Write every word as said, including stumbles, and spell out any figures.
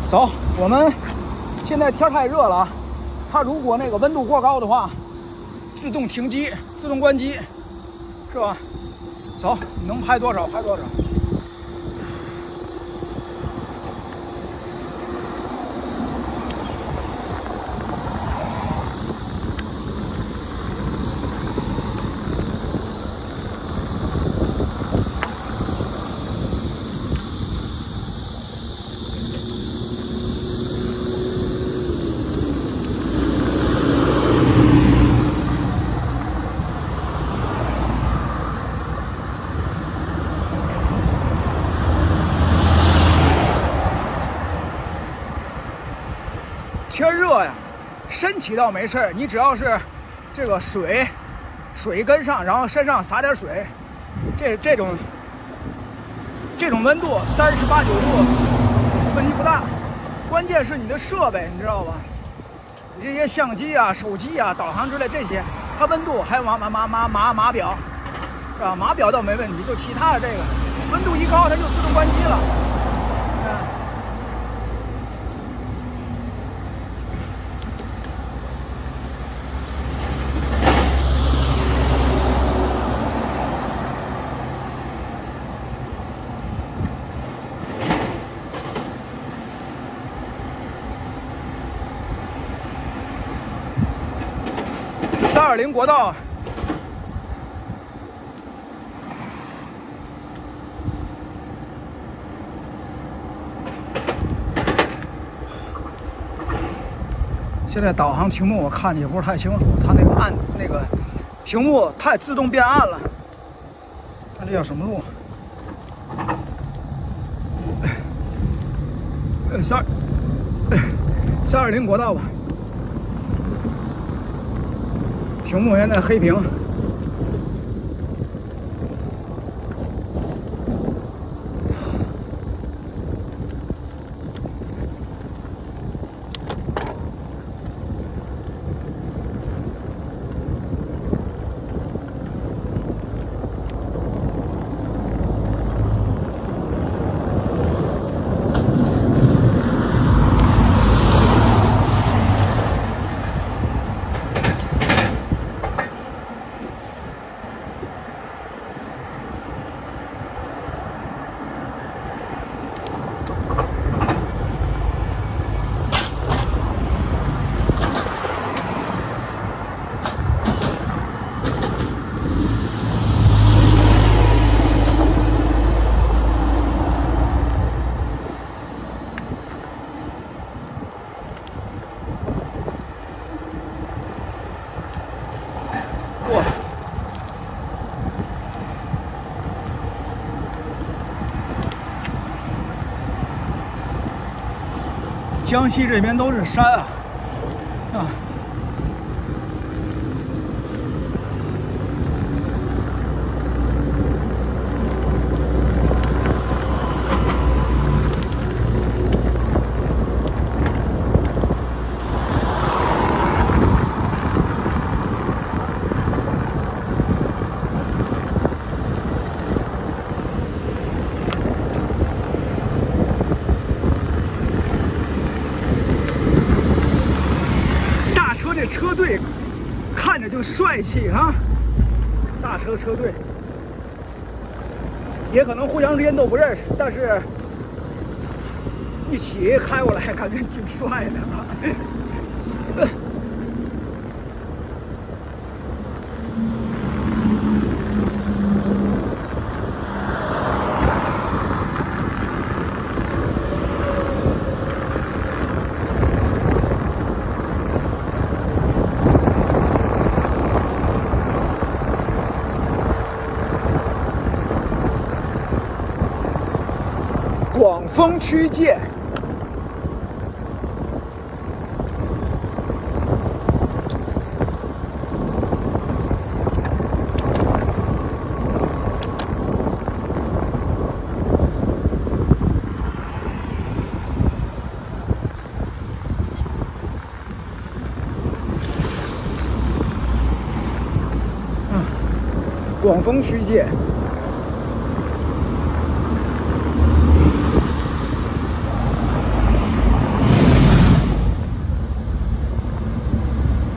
走，我们现在天太热了啊，它如果那个温度过高的话，自动停机、自动关机，是吧？走，你能拍多少拍多少。天热呀，身体倒没事儿，你只要是这个水水跟上，然后身上洒点水，这这种这种温度三十八九度问题不大。关键是你的设备，你知道吧？你这些相机啊、手机啊、导航之类这些，它温度还有码码码码码码表，是吧？码表倒没问题，就其他的这个温度一高，它就自动关机了。嗯。三二零国道，现在导航屏幕我看的也不是太清楚，它那个暗那个屏幕太自动变暗了。看这叫什么路？呃，三三二零国道吧。屏幕现在黑屏。江西这边都是山啊，啊。这车队看着就帅气啊！大车车队也可能互相之间都不认识，但是一起开过来感觉挺帅的啊。广丰区界，嗯，广丰区界。